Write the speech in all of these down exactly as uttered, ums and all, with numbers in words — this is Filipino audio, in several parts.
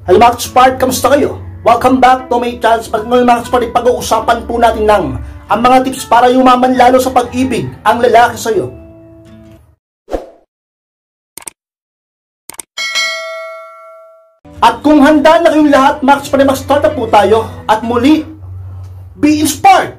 Hello mga ka-Spark, kamusta kayo? Welcome back to my channel. Ngayon mga ka-Spark, pag-uusapan po natin ng ang mga tips para yumaman lalo sa pag-ibig ang lalaki sa'yo. At kung handa na kayong lahat mga ka-Spark, mag-start na po tayo. At muli, be inspired!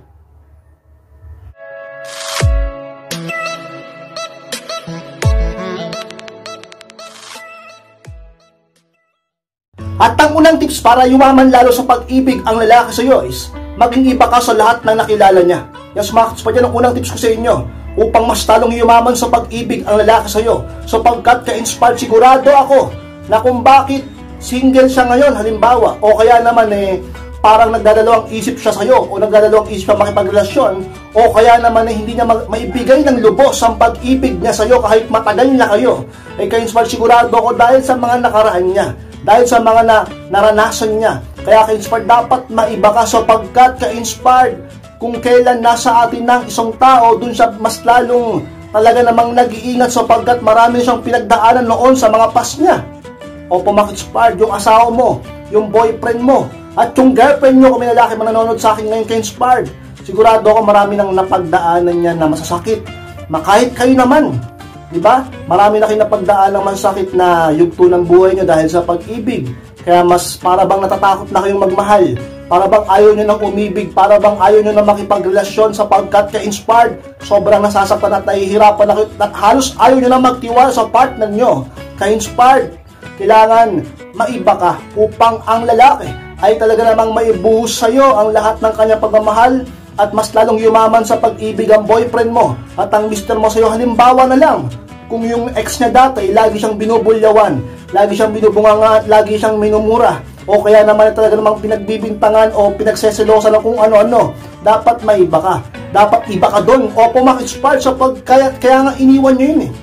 At ang unang tips para yumaman lalo sa pag-ibig ang lalaki sa iyo is maging iba ka sa lahat ng nakilala niya. Yes mga ka-Spark, yan ang unang tips ko sa inyo upang mas talong yumaman sa pag-ibig ang lalaki sa iyo. Sapagkat ka-inspired, sigurado ako na kung bakit single siya ngayon halimbawa, o kaya naman eh parang nagdadalawang isip siya sa iyo o nagdadalawang isip siya makipagrelasyon, o kaya naman eh hindi niya maibigay ng lubos ang pag-ibig niya sa iyo kahit matagal na kayo. Eh ka-inspired, sigurado ako dahil sa mga nakaraan niya, dahil sa mga na, naranasan niya. Kaya ka-inspired, dapat maiba ka sapagkat ka-inspired, kung kailan nasa atin ng isang tao, dun siya mas lalong talaga namang nag-iingat sapagkat marami siyang pinagdaanan noon sa mga past niya. O pumak-inspired, yung asawa mo, yung boyfriend mo, at yung girlfriend nyo, kung may lalaki mananonood sa akin ngayon ka-inspired, sigurado ako marami nang napagdaanan niya na masasakit. Makahit kayo naman, diba? Marami na kayo napagdaan ng masakit na yugto ng buhay nyo dahil sa pag-ibig. Kaya mas para bang natatakot na kayong magmahal, para bang ayaw nyo nang umibig, para bang ayaw nyo nang makipagrelasyon sapagkat ka-inspired, sobrang nasasaktan at nahihirapan na kayo at halos ayaw nyo nang magtiwala sa partner nyo. Ka-inspired, kailangan maiba ka upang ang lalaki ay talaga namang maibuhos sa'yo ang lahat ng kanyang pagmamahal at mas lalong yumaman sa pag-ibig ang boyfriend mo at ang mister mo sa'yo. Halimbawa na lang, kung yung ex niya dati, lagi siyang binubulyawan, lagi siyang binubunganga, lagi siyang minumura, o kaya naman talaga namang pinagbibintangan o pinagseselosan ng kung ano-ano, dapat maiba ka. Dapat iba ka doon. O pumak-inspired sa pag... Kaya, kaya nga iniwan nyo yun eh.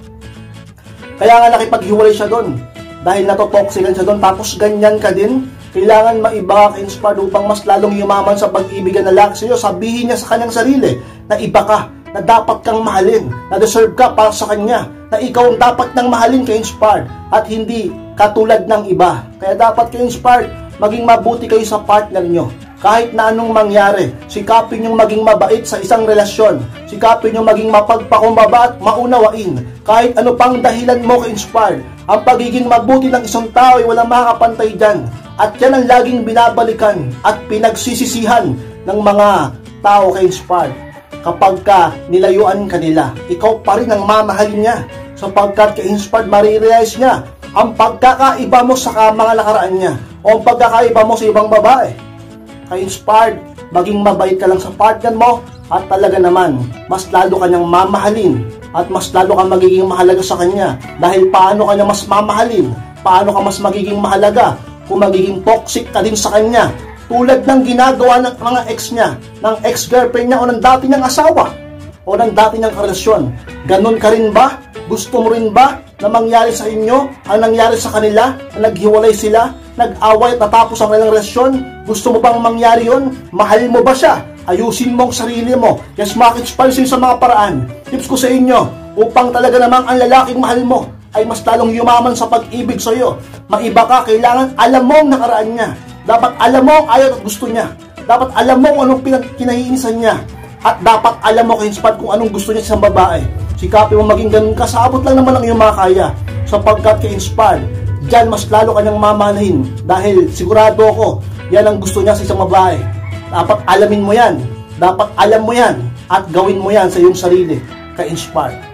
Kaya nga nakipaghiwalay siya doon. Dahil natotoxican siya doon, tapos ganyan ka din. Kailangan maiba ka, inspired, upang mas lalong yumaman sa pag-ibig ng lalaki sa iyo. Sabihin niya sa kanyang sarili na iba ka, na dapat kang mahalin, na deserve ka para sa kanya, na ikaw ang dapat nang mahalin ka-inspired at hindi katulad ng iba. Kaya dapat ka-inspired, maging mabuti kayo sa partner nyo. Kahit na anong mangyari, sikapin nyo maging mabait sa isang relasyon. Sikapin nyo maging mapagpakumbaba at maunawain. Kahit ano pang dahilan mo ka-inspired, ang pagiging mabuti ng isang tao ay walang makakapantay dyan. At yan ang laging binabalikan at pinagsisisihan ng mga tao ka-inspired. Kapag ka nilayuan ka nila, ikaw pa rin ang mamahalin niya. Sapagkat ka-inspired, marirealize niya ang pagkakaiba mo sa mga nakaraan niya o ang pagkakaiba mo sa ibang babae. Ka-inspired, maging mabait ka lang sa partner mo at talaga naman, mas lalo kanyang mamahalin at mas lalo kang magiging mahalaga sa kanya. Dahil paano kanya mas mamahalin, paano ka mas magiging mahalaga kung magiging toxic ka din sa kanya, tulad ng ginagawa ng mga ex niya, ng ex-girlfriend niya o ng dati niyang asawa o ng dati niyang relasyon. Ganon ka rin ba? Gusto mo rin ba na mangyari sa inyo ang nangyari sa kanila, na naghiwalay sila, nag-away at natapos ang kanilang relasyon? Gusto mo bang mangyari yon? Mahal mo ba siya? Ayusin mo ang sarili mo. Yes, makikipag sa mga paraan. Tips ko sa inyo, upang talaga namang ang lalaking mahal mo ay mas lalong yumaman sa pag-ibig sa iyo. Maiba ka, kailangan alam mo ang nakaraan niya. Dapat alam mo ang ayaw at gusto niya. Dapat alam mo kung anong kinahiinisan niya. At dapat alam mo ka-inspired kung anong gusto niya sa isang babae. Sikapin mo maging ganun ka. Sa abot lang naman ang iyong makakaya. Sapagkat ka-inspired, dyan mas lalo kanyang mamalahin. Dahil sigurado ako, yan ang gusto niya sa isang babae. Dapat alamin mo yan. Dapat alam mo yan. At gawin mo yan sa iyong sarili. Ka-inspired.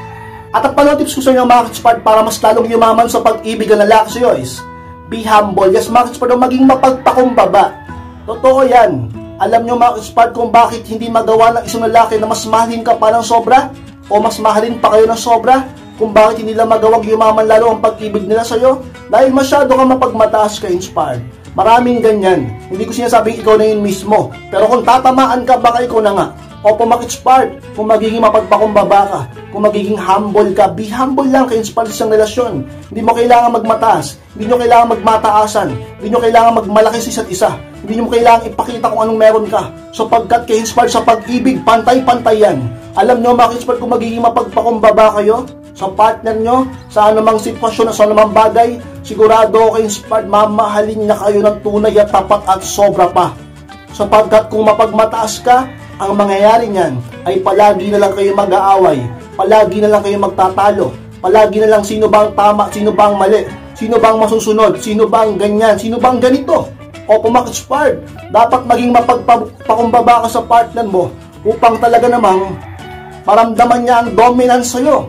At ang panong tips ko sa inyo mga ka-inspired para mas lalong yumaman sa pag-ibig ng lalaki sa iyo is be humble. Yes, mga ka-inspired, maging mapagpakumbaba. Totoo yan. Alam nyo mga ka-inspired kung bakit hindi magawa ng isang lalaki na mas mahalin ka pa ng sobra o mas mahalin pa kayo ng sobra? Kung bakit hindi nila magawang yumaman lalo ang pag-ibig nila sa iyo? Dahil masyado ka mapagmataas ka-inspired. Maraming ganyan. Hindi ko sinasabing ikaw na yun mismo. Pero kung tatamaan ka, baka ikaw na nga. O pumak-inspired, kung magiging mapagpakumbaba ka, kung magiging humble ka, be humble lang ka-inspired sa isang relasyon. Hindi mo kailangan magmataas, hindi nyo kailangan magmataasan, hindi nyo kailangan magmalaki sa isa't isa, hindi nyo kailangan ipakita kung anong meron ka. So pagkat ka-inspired sa pag-ibig, pantay-pantay yan. Alam nyo mga ka-inspired, kung magiging mapagpakumbaba kayo sa partner nyo, sa anumang sitwasyon, sa anumang bagay, sigurado ako inspired, mamahalin na kayo ng tunay at tapat at sobra pa. Sapagkat kung mapagmataas ka, ang mangyayari niyan ay palagi na lang kayo mag-aaway, palagi na lang kayo magtatalo, palagi na lang sino bang tama, sino bang mali, sino bang masusunod, sino bang ganyan, sino bang ganito. O pumak-inspired, dapat maging mapagpakumbaba ka sa partner mo upang talaga namang maramdaman niya ang dominance sa'yo.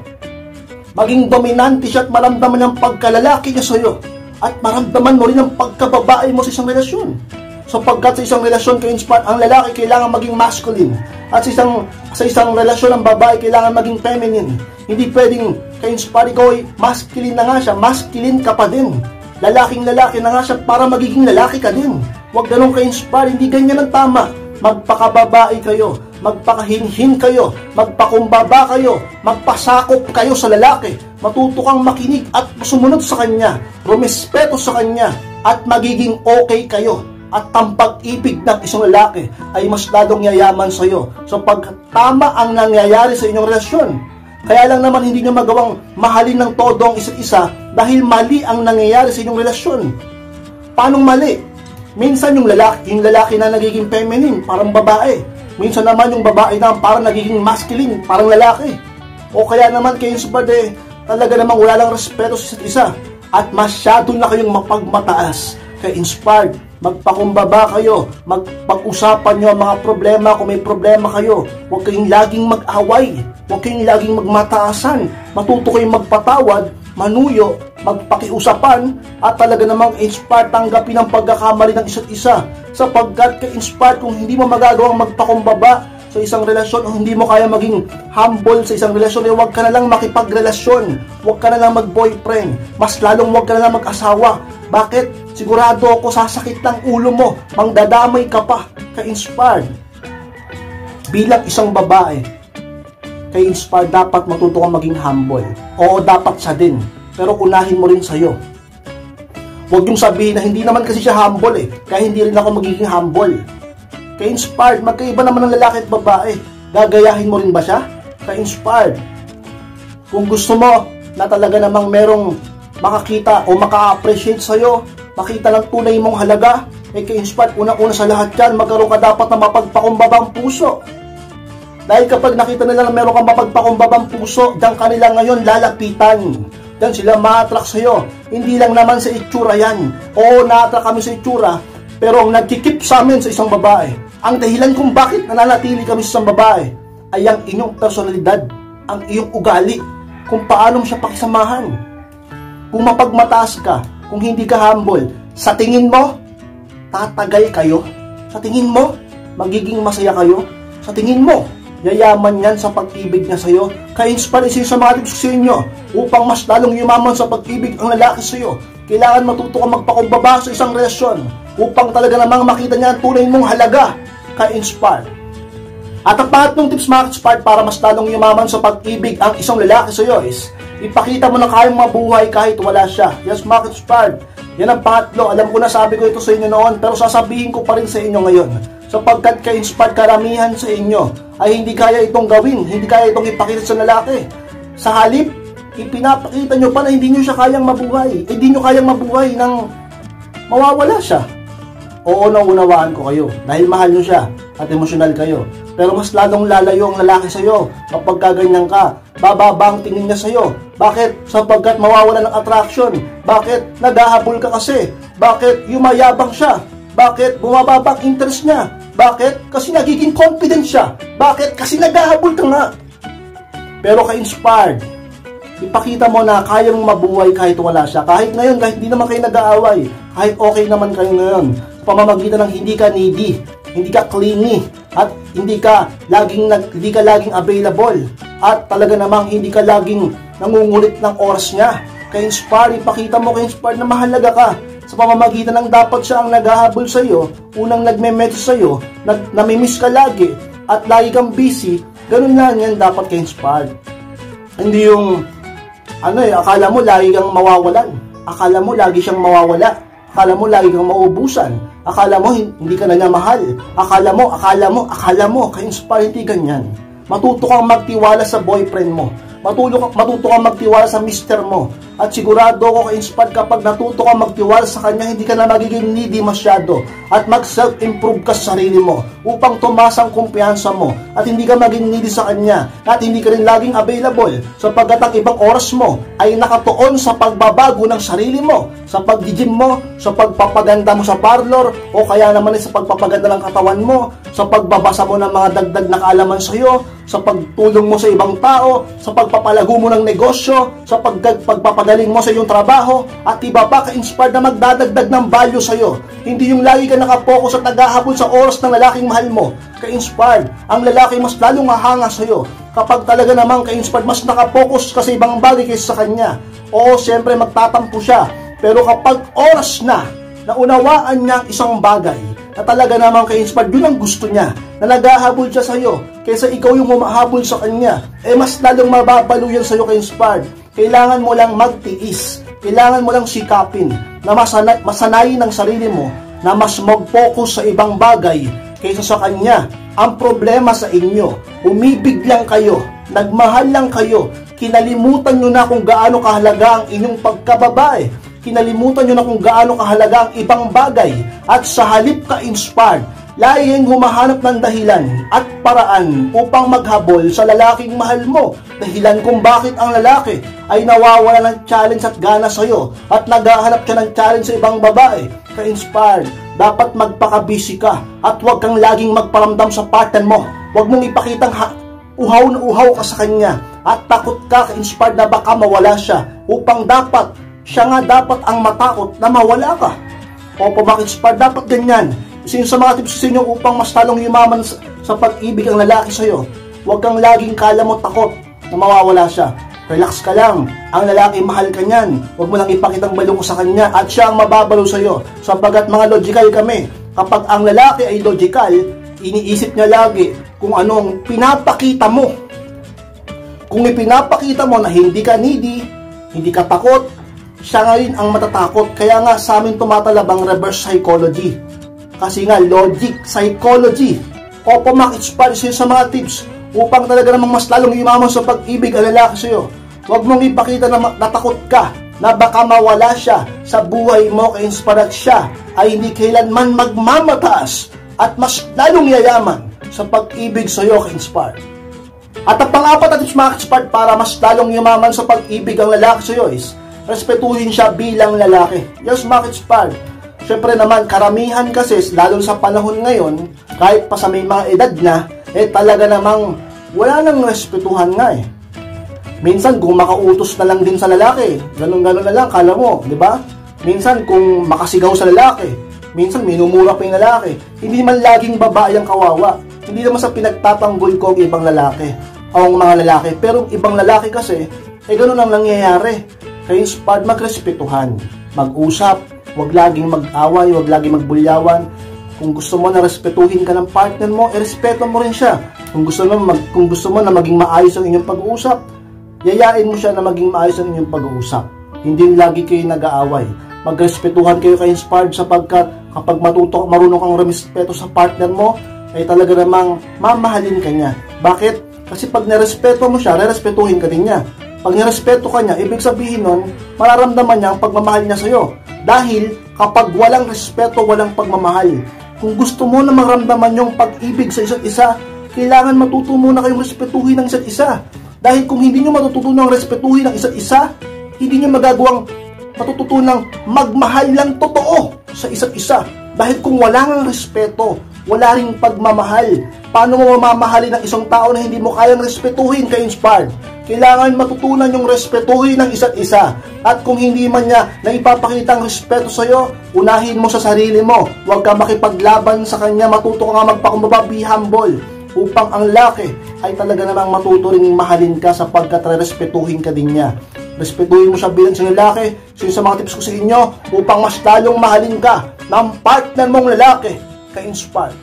Maging dominante siya at maramdaman niya ang pagkalalaki niya sa'yo. At maramdaman mo rin ang pagkababae mo sa isang relasyon. Sapagkat sa isang relasyon ka-inspired, ang lalaki kailangan maging masculine. At sa isang, sa isang relasyon ang babae kailangan maging feminine. Hindi pwedeng ka-inspired ikaw ay masculine na nga siya, masculine ka pa din. Lalaking lalaki na nga siya para magiging lalaki ka din. Huwag ganun ka-inspire, hindi ganyan ang tama. Magpakababae kayo, magpakahinhin kayo, magpakumbaba kayo, magpasakop kayo sa lalaki. Matuto kang makinig at sumunod sa kanya, rumespeto sa kanya, at magiging okay kayo. At ang pag-ibig ng isang lalaki ay mas lalong yayaman sa iyo. So pag tama ang nangyayari sa inyong relasyon, kaya lang naman hindi nyo magawang mahalin ng todo ang isa't isa dahil mali ang nangyayari sa inyong relasyon. Paano mali? Minsan yung lalaki, yung lalaki na nagiging feminine, parang babae. Minsan naman yung babae na parang nagiging masculine, parang lalaki. O kaya naman kayo sa bade, talaga namang wala lang respeto sa isa't isa. At masyado na kayong mapagmataas, kaya inspired. Magpakumbaba kayo, magpag-usapan nyo ang mga problema kung may problema kayo. Huwag kayong laging mag-away, huwag kayong laging magmataasan. Matuto kayong magpatawad, manuyo, magpakiusapan, at talaga namang inspired tanggapin ang pagkakamali ng isa't isa. Sapagkat ka-inspired kung hindi mo magagawang magpakumbaba sa isang relasyon o hindi mo kaya maging humble sa isang relasyon, eh huwag ka na lang makipagrelasyon, huwag ka na lang mag-boyfriend, mas lalong huwag ka na lang mag-asawa. Bakit? Sigurado ako sasakit ng ulo mo, mangdadamay ka pa, ka-inspired. Bilang isang babae, ka-inspired dapat matuto kang maging humble. Oo, dapat siya din, pero unahin mo rin sa'yo. Huwag yung sabihin na hindi naman kasi siya humble eh, kaya hindi rin ako magiging humble. Ka-inspired, magkaiba naman ng lalaki at babae. Gagayahin mo rin ba siya? Ka-inspired. Kung gusto mo na talaga namang merong makakita o maka-appreciate sa'yo, makita ng tunay mong halaga, eh ka-inspired, unang-una sa lahat yan, magkaroon ka dapat na mapagpakumbabang puso. Dahil kapag nakita nila na meron kang mapagpakumbabang puso, diyan kanila ngayon lalapitan. Diyan sila ma-attract sa'yo. Hindi lang naman sa itsura yan. Oo, na-attract kami sa itsura, pero ang nagkikip sa amin sa isang babae, ang dahilan kung bakit nananatili kami sa isang babae, ay ang inyong personalidad, ang iyong ugali, kung paano mo siya pakisamahan. Kung mapagmataas ka, kung hindi ka humble, sa tingin mo, tatagal kayo? Sa tingin mo, magiging masaya kayo? Sa tingin mo, yayaman yan sa pag-ibig niya sa'yo? Ka-inspire sa mga tips sa inyo upang mas lalong yumaman sa pag-ibig ang lalaki sa'yo. Kailangan matuto ka magpakumbaba sa isang relasyon upang talaga namang makita niya ang tunay mong halaga. Ka-inspire. At ang pangatlong tips mga ka-inspire para mas lalong yumaman sa pag-ibig ang isang lalaki sa'yo is ipakita mo na kayang mabuhay kahit wala siya. Yes, mga ka-inspired. Yan ang pangatlo. Alam ko na sabi ko ito sa inyo noon, pero sasabihin ko pa rin sa inyo ngayon. Sapagkat ka-inspired, karamihan sa inyo ay hindi kaya itong gawin, hindi kaya itong ipakita sa lalaki. Sa halip, ipinapakita nyo pa na hindi nyo siya kayang mabuhay. Hindi nyo kayang mabuhay nang mawawala siya. Oo, naunawaan ko kayo dahil mahal nyo siya at emosyonal kayo. Pero mas lalong lalayo ang lalaki sa'yo kapag kaganyan ka. Bababa ang tingin niya sa'yo. Bakit? Sapagkat mawawala ng attraction. Bakit? Naghahabol ka kasi. Bakit? Yumayabang siya. Bakit? Bumababa ang interest niya. Bakit? Kasi nagiging confident siya. Bakit? Kasi naghahabol ka nga. Pero ka-inspired, ipakita mo na kaya mong mabuhay kahit wala siya. Kahit ngayon, kahit hindi naman kayo nag-aaway, kahit okay naman kayo ngayon, sa pamamagitan ng hindi ka needy, hindi ka clingy, at hindi ka laging hindi ka laging available, at talaga namang hindi ka laging nangungulit ng oras niya. Ka-inspire, ipakita mo ka-inspire na mahalaga ka sa pamamagitan ng dapat siya ang naghahabol sa iyo, unang nagme-message sa iyo, nag namimiss ka lagi at lagi kang busy. Ganun lang yan dapat ka-inspire. Hindi yung ano eh, akala mo lagi kang mawawalan, akala mo lagi siyang mawawala, akala mo lagi kang mauubusan, akala mo hindi ka na niya mahal, akala mo, akala mo, akala mo, ka-inspire, hindi ganyan. Matuto kang magtiwala sa boyfriend mo, matuto ka, matuto kang magtiwala sa mister mo. At sigurado ako ka-inspired kapag natuto kang magtiwala sa kanya, hindi ka na magiging needy masyado. At mag-self-improve ka sa sarili mo upang tumaas ang kumpiyansa mo. At hindi ka maging needy sa kanya. At hindi ka rin laging available sapagkat ang ibang oras mo ay nakatuon sa pagbabago ng sarili mo, sa pag-gym mo, sa pagpapaganda mo sa parlor, o kaya naman sa pagpapaganda ng katawan mo, sa pagbabasa mo ng mga dagdag na kaalaman sa iyo, sa pagtulong mo sa ibang tao, sa pagpapalago mo ng negosyo, sa pag pagpapagaling mo sa iyong trabaho, at iba pa ka-inspired na magdadagdag ng value sa iyo. Hindi yung lagi ka nakapokus at naghahabol sa oras ng lalaking mahal mo. Ka-inspired, ang lalaki mas lalong hahanga sa iyo kapag talaga namang ka-inspired, mas nakapokus ka sa ibang bagay kaysa sa kanya. Oo, siyempre magtatampo siya, pero kapag oras na, naunawaan niya ang isang bagay na talaga namang ka-inspired, yun ang gusto niya, na naghahabol siya sa iyo, kaysa ikaw yung humahabol sa kanya, eh mas lalong mababalo yan sa iyo ka-inspired. Kailangan mo lang magtiis, kailangan mo lang sikapin, na masanay, masanayin ng sarili mo, na mas mag-focus sa ibang bagay, kaysa sa kanya. Ang problema sa inyo, umibig lang kayo, nagmahal lang kayo, kinalimutan nyo na kung gaano kahalaga ang inyong pagkababae, kinalimutan nyo na kung gaano kahalaga ang ibang bagay, at sa halip ka-inspired, laging humahanap ng dahilan at paraan upang maghabol sa lalaking mahal mo. Dahilan kung bakit ang lalaki ay nawawala ng challenge at gana sa iyo at naghahanap siya ng challenge sa ibang babae. Ka-inspired, dapat magpaka-busy ka at huwag kang laging magparamdam sa partner mo. Huwag mong ipakitang uhaw na uhaw ka sa kanya at takot ka, ka-inspired, na baka mawala siya, upang dapat siya nga dapat ang matakot na mawala ka. Opo, ka-inspired, dapat ganyan. Isa sa mga tips sa inyo upang mas talong yumaman sa, sa pag-ibig ang lalaki sa iyo. Huwag kang laging kala mo takot na mawawala siya. Relax ka lang. Ang lalaki mahal ka niyan. Huwag mo lang ipakitang balo ko sa kanya at siya ang mababalo sa iyo. Sapagat mga logical kami. Kapag ang lalaki ay logical, iniisip niya lagi kung anong pinapakita mo. Kung ipinapakita mo na hindi ka needy, hindi ka takot, siya nga rin ang matatakot. Kaya nga sa amin tumatalabang reverse psychology. Kasi nga, logic, psychology. Opo, mak-inspire sa mga tips upang talaga namang mas lalong yumaman sa pag-ibig ang lalaki sa iyo. Huwag mong ipakita na natakot ka na baka mawala siya sa buhay mo, ka-inspire siya ay hindi kailanman magmamataas at mas lalong yayaman sa pag-ibig sa iyo, ka-inspire. At ang pang-apat na tips, mak-inspire, para mas lalong yumaman sa pag-ibig ang lalaki sa iyo is respetuhin siya bilang lalaki. Yes, mak-inspire. Siyempre naman, karamihan kasi, lalo sa panahon ngayon, kahit pa sa may mga edad na, eh talaga namang wala nang respetuhan nga eh. Minsan, kung makautos na lang din sa lalaki, ganun-ganun na lang, kala mo, di ba? Minsan, kung makasigaw sa lalaki, minsan minumura pa yung lalaki. Hindi man laging babae ang kawawa. Hindi naman sa pinagtatanggol ko ang ibang lalaki, o ang mga lalaki. Pero ibang lalaki kasi, eh ganun ang nangyayari. Kaya inspired, magrespetuhan, mag-usap, huwag laging mag-away, huwag laging magbulyawan. Kung gusto mo na respetuhin ka ng partner mo, eh respeto mo rin siya. Kung gusto mo, mag, kung gusto mo na maging maayos ang inyong pag-uusap, yayain mo siya na maging maayos ang inyong pag-uusap. Hindi lagi kayo nag-aaway. Magrespetuhan kayo kay inspired sapagkat kapag matuto, marunong kang respeto sa partner mo, ay talaga namang mamahalin ka niya. Bakit? Kasi pag nirespeto mo siya, rerespetuhin ka din niya. Pag nirespeto ka niya, ibig sabihin nun, mararamdaman niya ang pagmamahal niya sa iyo. Dahil kapag walang respeto, walang pagmamahal. Kung gusto mo na maramdaman yung pag-ibig sa isa't isa, kailangan matuto muna kayong respetuhin ng isa't isa. Dahil kung hindi nyo matututunang respetuhin ng isa't isa, hindi nyo magagawang matututunang magmahal lang totoo sa isa't isa. Dahil kung wala ng respeto, wala ring pagmamahal. Paano mo mamamahalin ng isang tao na hindi mo kayang respetuhin, ka-inspired? Kailangan matutunan yung respetuhin ng isa't isa. At kung hindi man niya na ipapakita ang respeto sa iyo, unahin mo sa sarili mo. Huwag ka makipaglaban sa kanya, matuto ka nga magpakumbaba, be humble. Upang ang laki ay talaga namang matuto ring mahalin ka sapagkat respetuhin ka din niya. Respetuhin mo siya bilang sa lalaki. So sa mga tips ko sa inyo, upang mas lalong mahalin ka ng partner mong lalaki, ka-inspired.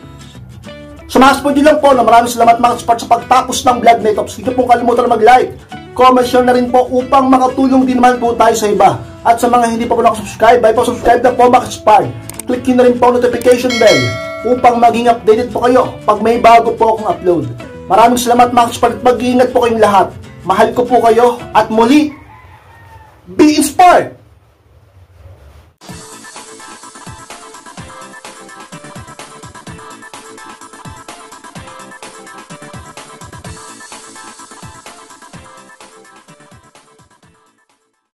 Sumakas po din lang po na maraming salamat mga ka-inspired sa pagtapos ng vlog na ito. Hindi po kalimutan na mag-like, comment, share na rin po upang makatulong din naman po tayo sa iba. At sa mga hindi pa po nakasubscribe, ay po subscribe na po mga ka-inspired. Click nyo na rin po notification bell upang maging updated po kayo pag may bago po akong upload. Maraming salamat mga ka-inspired at mag-iingat po kayong lahat. Mahal ko po kayo at muli, be inspired!